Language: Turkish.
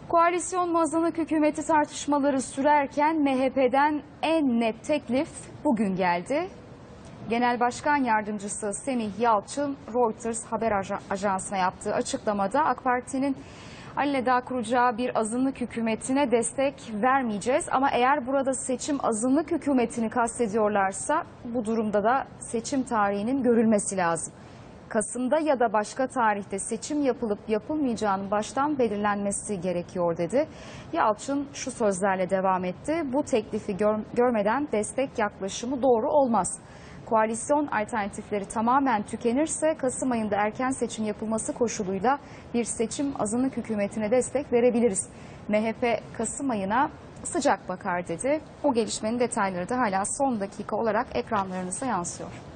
Koalisyon azınlık hükümeti tartışmaları sürerken MHP'den en net teklif bugün geldi. Genel Başkan Yardımcısı Semih Yalçın, Reuters haber ajansına yaptığı açıklamada AK Parti'nin alelade kuracağı bir azınlık hükümetine destek vermeyeceğiz. Ama eğer burada seçim azınlık hükümetini kastediyorlarsa bu durumda da seçim tarihinin görülmesi lazım. Kasım'da ya da başka tarihte seçim yapılıp yapılmayacağının baştan belirlenmesi gerekiyor dedi. Yalçın şu sözlerle devam etti. Bu teklifi görmeden destek yaklaşımı doğru olmaz. Koalisyon alternatifleri tamamen tükenirse Kasım ayında erken seçim yapılması koşuluyla bir seçim azınlık hükümetine destek verebiliriz. MHP Kasım ayına sıcak bakar dedi. O gelişmenin detayları da hala son dakika olarak ekranlarınıza yansıyor.